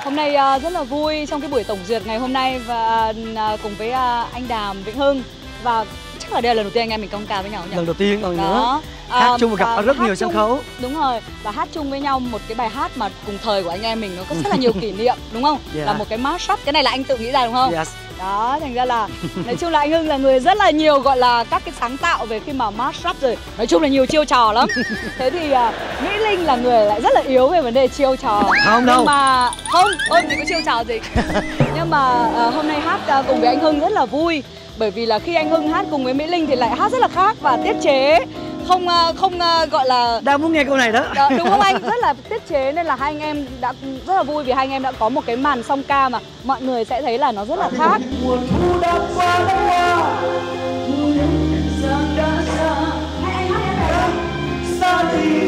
Hôm nay rất là vui trong cái buổi tổng duyệt ngày hôm nay và cùng với anh Đàm Vĩnh Hưng, và chắc là đây là lần đầu tiên anh em mình công ca với nhau nhỉ? Lần đầu tiên còn nữa. Hát chung và gặp ở rất nhiều sân khấu. Đúng rồi, và hát chung với nhau một cái bài hát mà cùng thời của anh em mình nó có rất là nhiều kỷ niệm, đúng không? Là một cái mashup, cái này là anh tự nghĩ ra đúng không? Yes. Đó, thành ra là nói chung là anh Hưng là người rất là nhiều gọi là các cái sáng tạo về khi mà mashup rồi. Nói chung là nhiều chiêu trò lắm. Thế thì Mỹ Linh là người lại rất là yếu về vấn đề chiêu trò. Không đâu. Nhưng mà không, ôi mình có chiêu trò gì. Nhưng mà hôm nay hát cùng với anh Hưng rất là vui. Bởi vì là khi anh Hưng hát cùng với Mỹ Linh thì lại hát rất là khác và tiết chế không gọi là... Đang muốn nghe câu này đó. Đúng không anh? Rất là tiết chế nên là hai anh em đã rất là vui vì hai anh em đã có một cái màn song ca mà mọi người sẽ thấy là nó rất là khác. Mùa thu đã qua đã qua, thu đến giang đã xa, xa thì